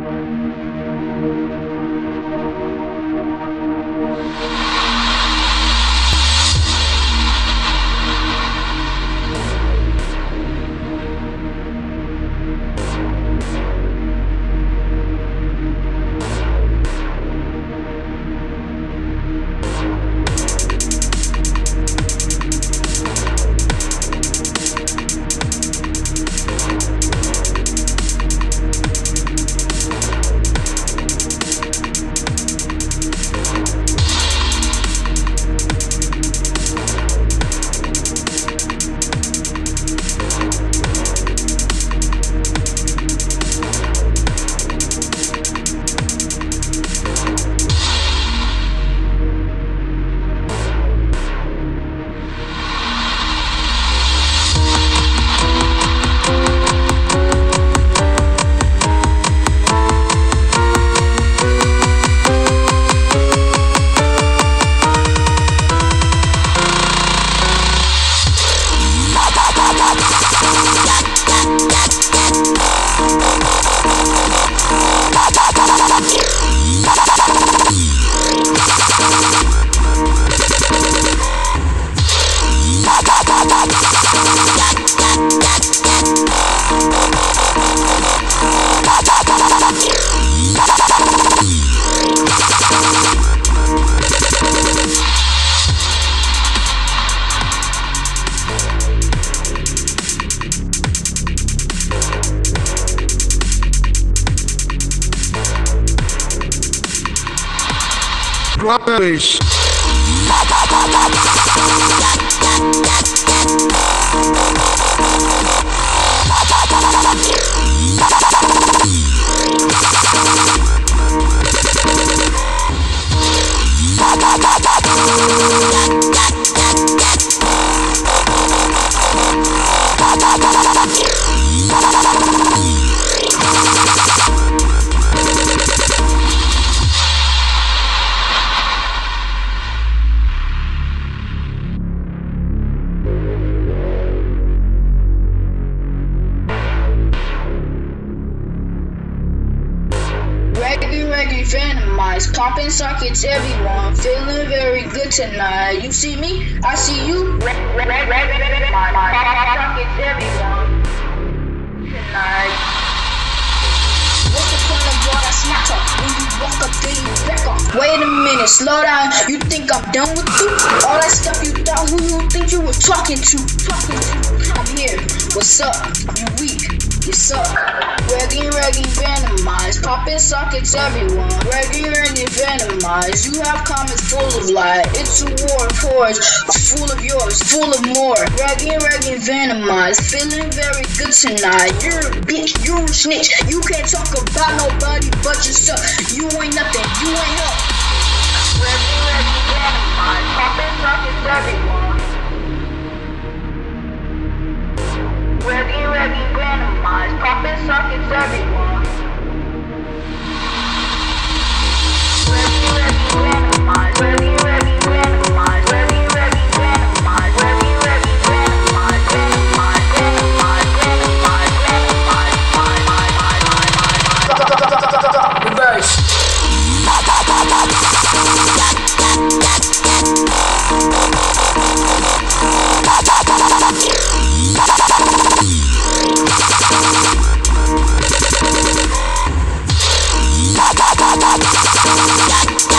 Rubbish. Reggae Venomized, popping sockets everyone, feeling very good tonight. You see me, I see you. Popping sockets everyone tonight. What's the point of all that smack talk? When you walk up, then you back off. Wait a minute, slow down. You think I'm done with you? All that stuff you thought, who you think you were talking to? I'm here. What's up? You weak. You suck. Reggae Venomized, popping sockets everyone. Reggae Venomized, you have comments full of lies. It's a war of horrors, full of yours, full of more. Reggae Venomized, feeling very good tonight. You're a bitch, you're a snitch. You can't talk about nobody but yourself. You ain't nothing, you ain't help. Reggae Venomized, popping sockets everyone. Reggae Venomized, popping sockets everyone. Reggae Venomized, Reggae Venomized, Reggae Venomized, Reggae Venomized, Venomized, reverse. Yeah.